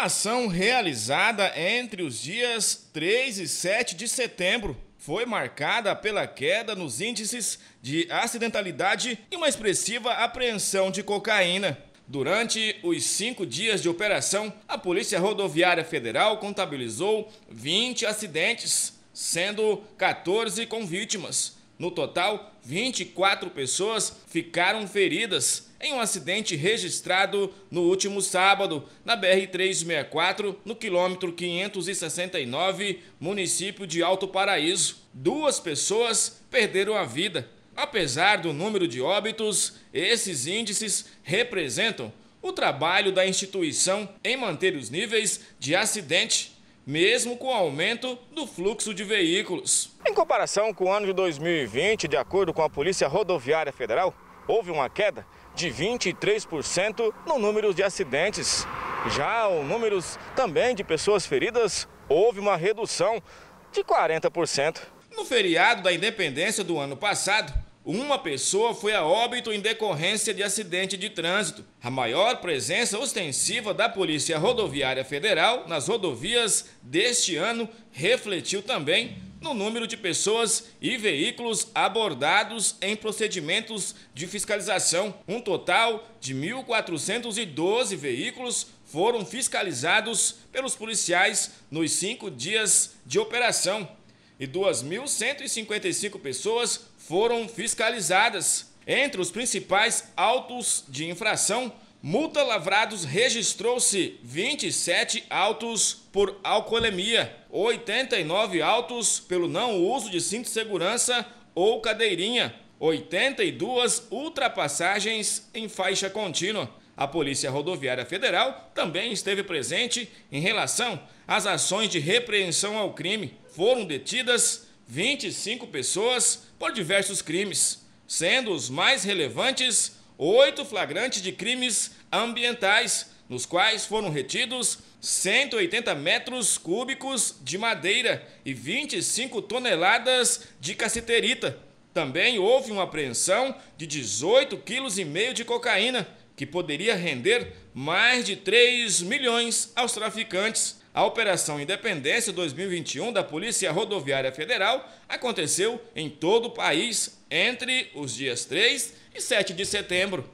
A ação realizada entre os dias 3 e 7 de setembro foi marcada pela queda nos índices de acidentalidade e uma expressiva apreensão de cocaína. Durante os 5 dias de operação, a Polícia Rodoviária Federal contabilizou 20 acidentes, sendo 14 com vítimas. No total, 24 pessoas ficaram feridas em um acidente registrado no último sábado, na BR-364, no quilômetro 569, município de Alto Paraíso. 2 pessoas perderam a vida. Apesar do número de óbitos, esses índices representam o trabalho da instituição em manter os níveis de acidente, mesmo com o aumento do fluxo de veículos. Em comparação com o ano de 2020, de acordo com a Polícia Rodoviária Federal, houve uma queda de 23% no número de acidentes. Já o número também de pessoas feridas, houve uma redução de 40%. No feriado da Independência do ano passado, uma pessoa foi a óbito em decorrência de acidente de trânsito. A maior presença ostensiva da Polícia Rodoviária Federal nas rodovias deste ano refletiu também no número de pessoas e veículos abordados em procedimentos de fiscalização. Um total de 1.412 veículos foram fiscalizados pelos policiais nos 5 dias de operação e 2.155 pessoas foram fiscalizadas. Entre os principais autos de infração, multa lavrados registrou-se 27 autos por alcoolemia, 89 autos pelo não uso de cinto de segurança ou cadeirinha, 82 ultrapassagens em faixa contínua. A Polícia Rodoviária Federal também esteve presente em relação às ações de repreensão ao crime. Foram detidas 25 pessoas por diversos crimes, sendo os mais relevantes 8 flagrantes de crimes ambientais, nos quais foram retidos 180 metros cúbicos de madeira e 25 toneladas de cassiterita. Também houve uma apreensão de 18,5 kg de cocaína, que poderia render mais de 3 milhões aos traficantes. A Operação Independência 2021 da Polícia Rodoviária Federal aconteceu em todo o país entre os dias 3 e 7 de setembro.